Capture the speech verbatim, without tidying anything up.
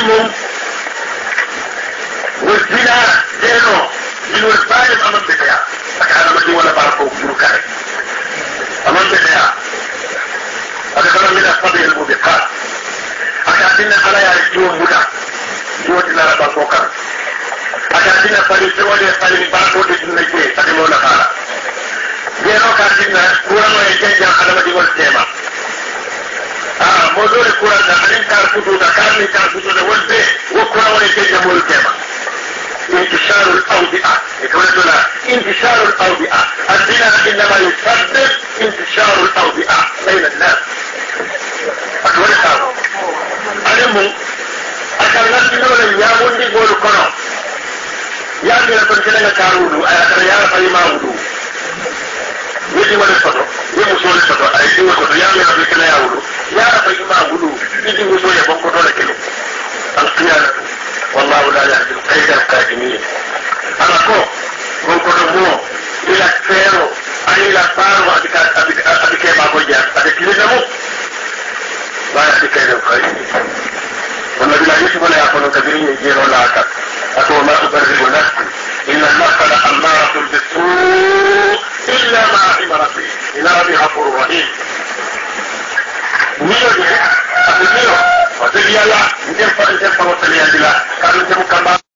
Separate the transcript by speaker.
Speaker 1: والمم والزنا زينو من والفاجم أمام بتاع أكاد مدي ولا بعرفه بروكاري أمام بتاع أكثر من الصبي الموبقات أكادنا على يرجون مدى جوتنا ربا فوكر أكادنا فريسة ولي فريسة باركو تجنجي تجمونا خالا زينو كادنا كورانو يجنجا على مدي والسيما آه موضوع القرآن ده أنا كار كتودا كار كار كتودا والبي وقرآن ويجي جمول كما انتشار الأوبئة يقول لنا انتشار الأوبئة الزنا إنما يسبب انتشار الأوبئة بين الناس أقول لك أنا مو أكل ناس يقولون يا مندي يقولوا كنا يا مين تنسلنا كارولو أنا يا رفاي ما ودو يجي ولا صدق يمسول الصدق أيدي وصدق يا مين بيكنا يا ودو يا رفاي ما ودو يجي وصول يبقى كنا كيلو القيادة والله لا يهدي القيد القادمين أنا كو كنا مو إلى كفيرو أي إلى فارو أبيك أبيك أبيك ما بوجه أبيك لزمو لا يهدي القيد القادمين والنبي لا يشبه لا يكون كبيرين يجيرون لا أكد أقول ما أبرر نفسي إن النفس لأمارة بالسوء إلا ما رحم ربي إن ربي غفور رحيم ميلو دي أبو ميلو وتجي الله نجم فأنجم فوصلي أجلا كانوا نجم كما